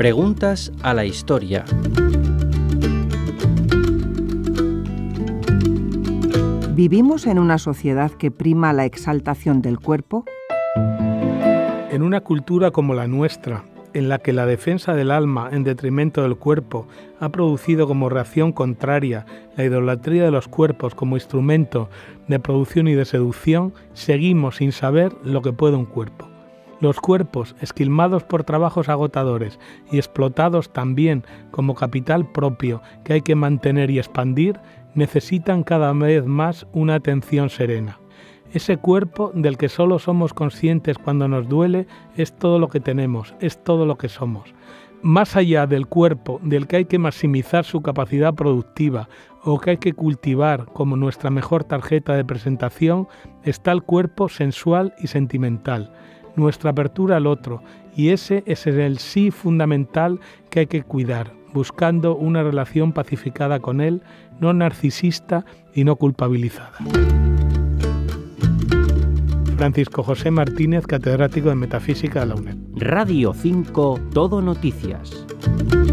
Preguntas a la historia. ¿Vivimos en una sociedad que prima la exaltación del cuerpo? En una cultura como la nuestra, en la que la defensa del alma en detrimento del cuerpo ha producido como reacción contraria la idolatría de los cuerpos como instrumento de producción y de seducción, seguimos sin saber lo que puede un cuerpo. Los cuerpos, esquilmados por trabajos agotadores y explotados también como capital propio que hay que mantener y expandir, necesitan cada vez más una atención serena. Ese cuerpo del que solo somos conscientes cuando nos duele es todo lo que tenemos, es todo lo que somos. Más allá del cuerpo del que hay que maximizar su capacidad productiva o que hay que cultivar como nuestra mejor tarjeta de presentación, está el cuerpo sensual y sentimental, nuestra apertura al otro, y ese es el sí fundamental que hay que cuidar, buscando una relación pacificada con él, no narcisista y no culpabilizada. Francisco José Martínez, catedrático de Metafísica de la UNED. Radio 5, Todo Noticias.